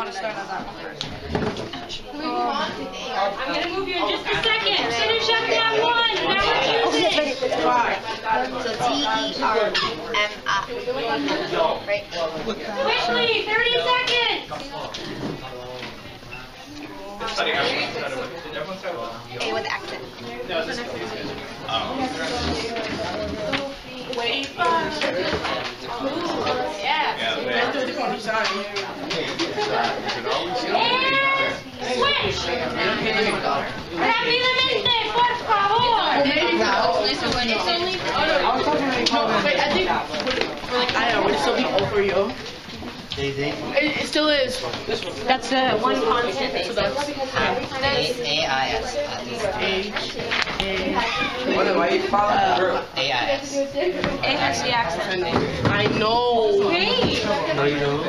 want to start on that one first. I'm going to move you in just a second. Finish up that one. Now we're choosing. So T-E-R-M-I. Right? Quickly, 30 seconds. A with accent. Wait, yeah. Let's do the corner side. Switch. Rápidamente, por favor. Wait, I think, I don't know, would it still be O for you? It still is. That's one constant. So that's A-I-S. A-I-S. It has the accent. I know. Great. No, you don't.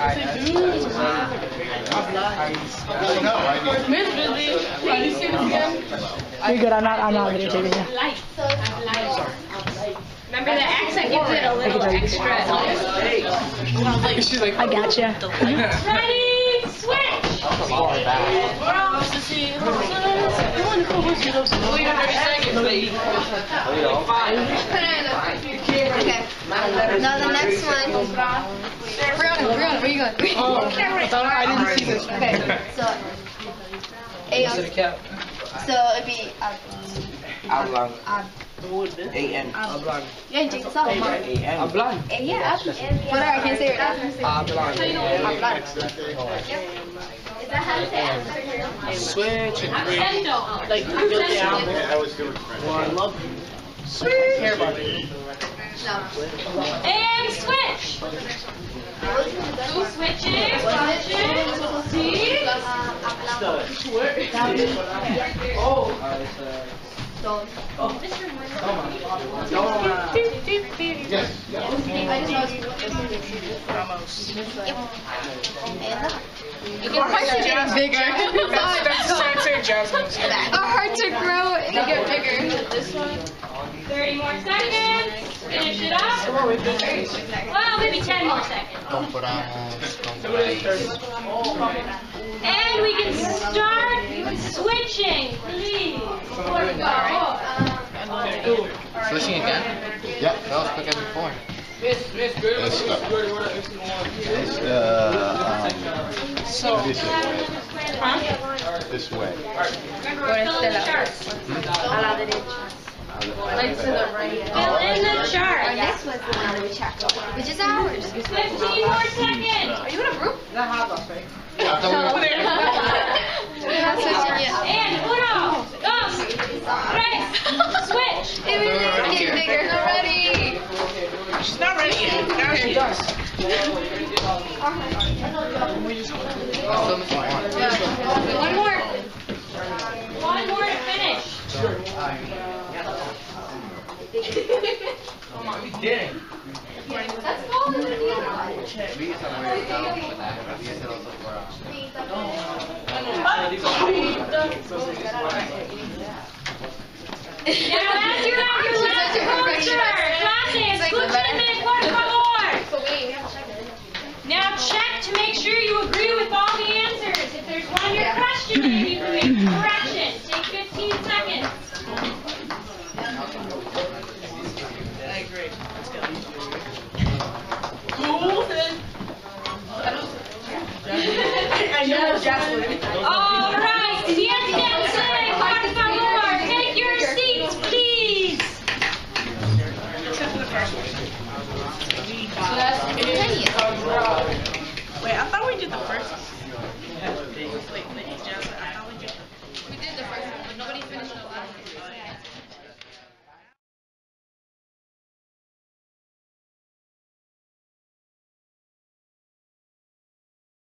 Miss Busy, can you see this again? You're good. I'm not videotaping you. Light. Remember the accent gives it a little extra. I gotcha. Ready, switch. Okay. Now the next one. Brianna, where you going? I didn't see this. Okay. So, A. So it'd be Ablang. Yeah, A-N. you take this off. A-N. Ablang. Yeah. Whatever, I can't say it now. Ablang. Switch and breathe. Accento. Like, build the album. I was doing French. I love you. I care about it. And switch. Two switching. See? Yes. Our hearts are getting bigger. Our hearts are growing. They get bigger. 30 more seconds. Finish it up. Well, maybe 10 more seconds. And we can start switching, please. Switching again? Yep, that was quicker before. This way. Fill in the chart. Our next one's the one that we check, which is ours. 15 more seconds. Are you in a group? Yeah. We're not switching yet. And uno, dos, tres, switch. It really is getting bigger. Not ready. She's not ready yet. Now she does. One more. One more to finish. That's all the Now, as you're at your last culture, clases, escúchenme, por favor. Now check to make sure you agree with